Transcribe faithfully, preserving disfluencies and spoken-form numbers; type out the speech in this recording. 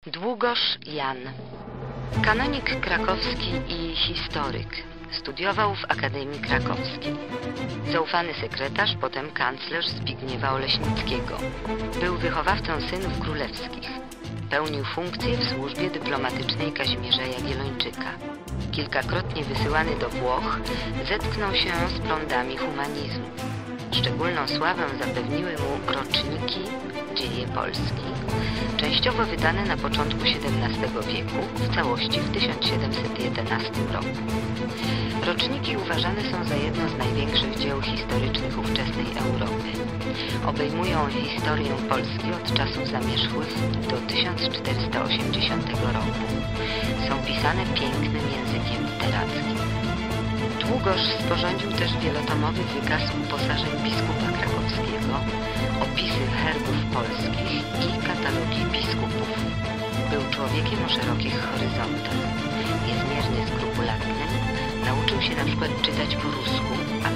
Długosz Jan, kanonik krakowski i historyk. Studiował w Akademii Krakowskiej. Zaufany sekretarz, potem kanclerz Zbigniewa Oleśnickiego. Był wychowawcą synów królewskich. Pełnił funkcję w służbie dyplomatycznej Kazimierza Jagiellończyka. Kilkakrotnie wysyłany do Włoch, zetknął się z prądami humanizmu. Szczególną sławę zapewniły mu roczniki Dzieje Polski, częściowo wydane na początku siedemnastego wieku, w całości w tysiąc siedemset jedenastym roku. Roczniki uważane są za jedno z największych dzieł historycznych ówczesnej Europy. Obejmują historię Polski od czasów zamierzchłych do tysiąc czterysta osiemdziesiątego roku. Są pisane pięknym językiem literackim. Długosz sporządził też wielotomowy wykaz uposażeń biskupa krakowskiego, opisy herbów polskich i katalogi biskupów. Był człowiekiem o szerokich horyzontach. Niezmiernie skrupulatny, nauczył się na przykład czytać po rusku, a